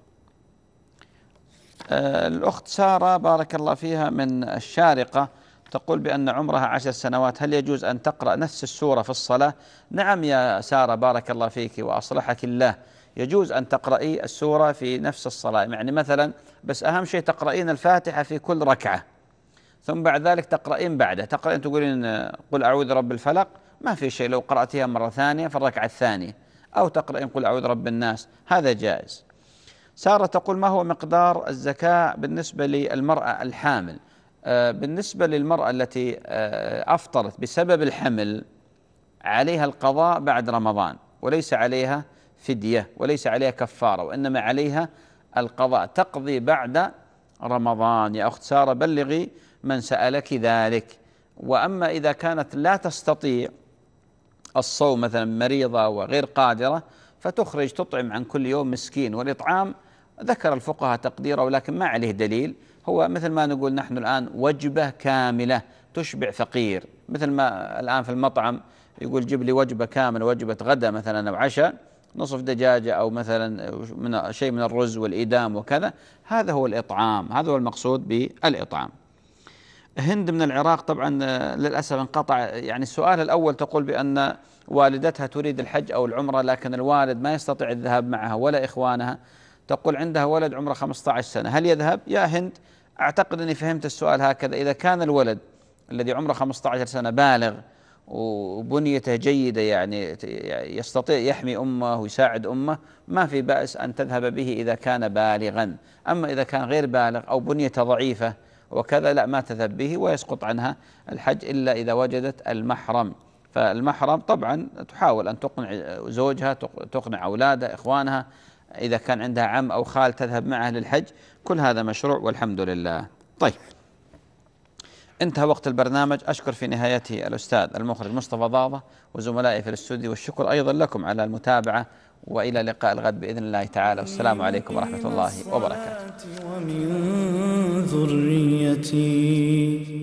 الأخت سارة بارك الله فيها من الشارقة تقول بأن عمرها عشر سنوات، هل يجوز أن تقرأ نفس السورة في الصلاة؟ نعم يا سارة بارك الله فيك وأصلحك الله، يجوز أن تقرأي السورة في نفس الصلاة، يعني مثلا بس أهم شيء تقرأين الفاتحة في كل ركعة، ثم بعد ذلك تقرأين بعده، تقرأين تقولين قل أعوذ رب الفلق، ما في شيء لو قرأتيها مرة ثانية في الركعة الثانية، أو تقرأين قل أعوذ رب الناس، هذا جائز. سارة تقول ما هو مقدار الزكاة بالنسبة للمرأة الحامل؟ آه بالنسبة للمرأة التي آه أفطرت بسبب الحمل عليها القضاء بعد رمضان، وليس عليها فدية وليس عليها كفارة، وإنما عليها القضاء، تقضي بعد رمضان. يا أخت سارة بلغي من سألك ذلك. وأما إذا كانت لا تستطيع الصوم مثلا مريضة وغير قادرة، فتخرج تطعم عن كل يوم مسكين، والإطعام ذكر الفقهاء تقديره ولكن ما عليه دليل، هو مثل ما نقول نحن الآن وجبة كاملة تشبع فقير، مثل ما الآن في المطعم يقول جيب لي وجبة كاملة، وجبة غدا مثلا أو عشاء، نصف دجاجة أو مثلا من شيء من الرز والإيدام وكذا، هذا هو الإطعام، هذا هو المقصود بالإطعام. هند من العراق طبعا للأسف انقطع، يعني السؤال الأول تقول بأن والدتها تريد الحج أو العمرة لكن الوالد ما يستطيع الذهاب معها ولا إخوانها، تقول عندها ولد عمره خمسة عشر سنة، هل يذهب؟ يا هند أعتقد أني فهمت السؤال هكذا، إذا كان الولد الذي عمره خمسة عشر سنة بالغ وبنيته جيدة، يعني يستطيع يحمي أمه ويساعد أمه، ما في بأس أن تذهب به إذا كان بالغا. أما إذا كان غير بالغ أو بنيته ضعيفة وكذا لا، ما تذهب به ويسقط عنها الحج إلا إذا وجدت المحرم. فالمحرم طبعا تحاول أن تقنع زوجها، تقنع أولادها، إخوانها، إذا كان عندها عم أو خال تذهب معه للحج، كل هذا مشروع والحمد لله. طيب، انتهى وقت البرنامج. أشكر في نهايته الأستاذ المخرج مصطفى ضاضة وزملائي في الاستوديو، والشكر أيضا لكم على المتابعة، وإلى لقاء الغد بإذن الله تعالى، والسلام عليكم ورحمة الله وبركاته. ومن ذريتي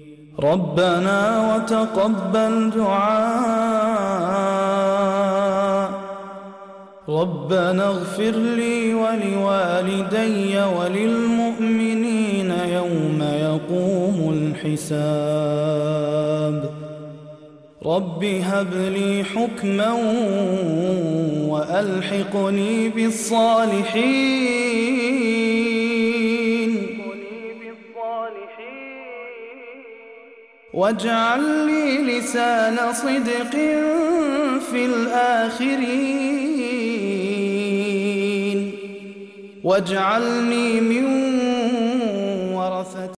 ربنا وتقبل دعاء، ربنا اغفر لي ولوالدي وللمؤمنين يوم يقوم الحساب، رب هب لي حكما وألحقني بالصالحين، واجعل لي لسان صدق في الآخرين، واجعلني من ورثة